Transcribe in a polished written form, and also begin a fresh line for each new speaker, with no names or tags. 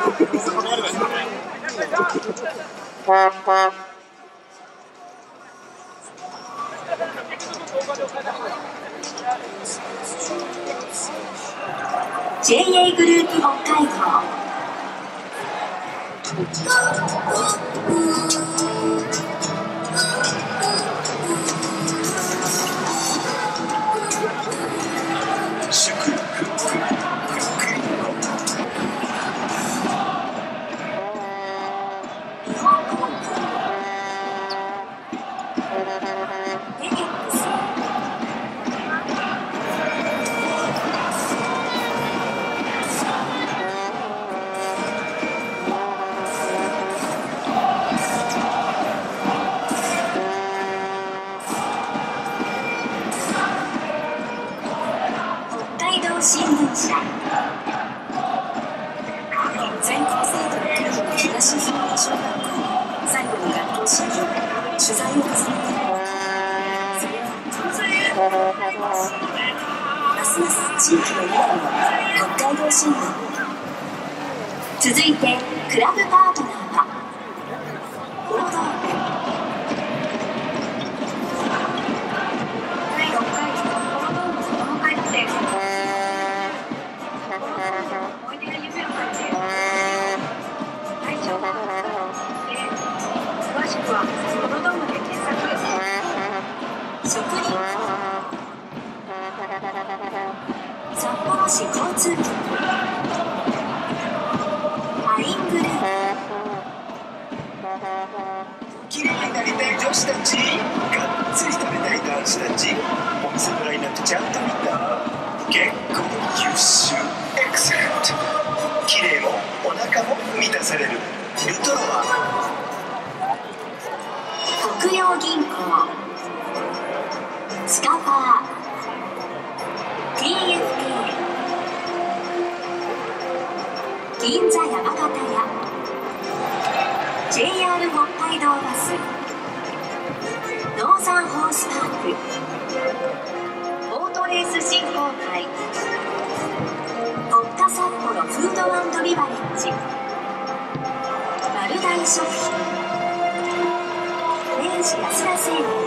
JA グループ北海道新聞社全校生徒で東日本小学校最後の学校新聞取材を重ねてそれはますます地域の未来の北海道新聞。続いてクラブパートナーは報道部。第6回報道部子ども会です。思い出や夢を書いて会長詳しくはこのドームで検索。職人札幌市交通局アイングループ。綺麗になりたい女子たち、がっつり食べたい男子たち、お店のラインナップちゃんと見た。結構優秀エクセレント。綺麗もお腹も満たされる。ルトロは北洋銀行スカパー TFK 銀座山形屋 JR 北海道バスノーザンホースパークボートレース振興会北札幌フード&ビバレッジ丸大食品明治安田生命